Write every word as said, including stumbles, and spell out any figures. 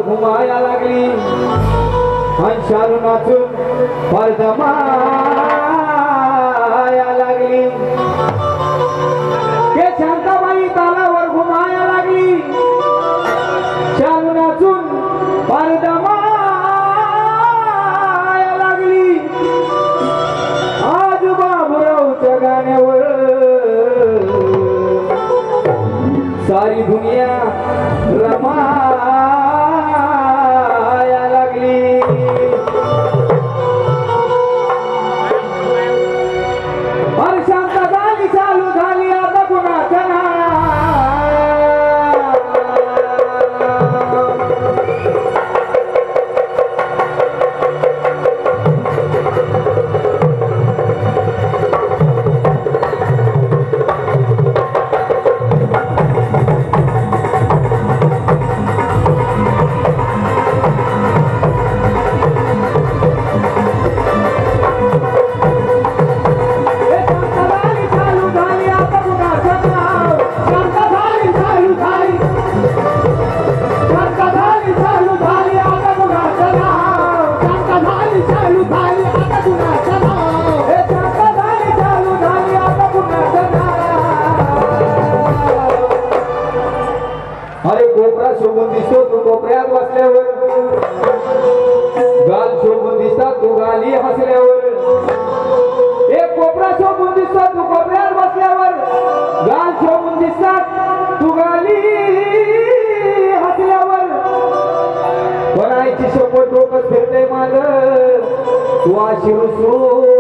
घुमाया लागली आणि शालू नाचून परदमाया लागली ते शांताबाई तालावर घुमाया लागली शालू नाचून परदमाया लागली आज बाबूरावच्या गाण्यावर सारी दुनिया रमाया लागली अरे शांत झाली चालू झाली आता कुणाच्या अरे कोपरा शोभून दिसतो तू कोपऱ्यात बसल्यावर गाल शोभून दिसतात तू गाली हसल्यावर एक कोपरा शोभून दिसतो तू कोपऱ्यात बसल्यावर गाल शोभून दिसतात तू गाली हसल्यावर कोणाची शोभत डोकं फिरते माझं तू अशी रुसून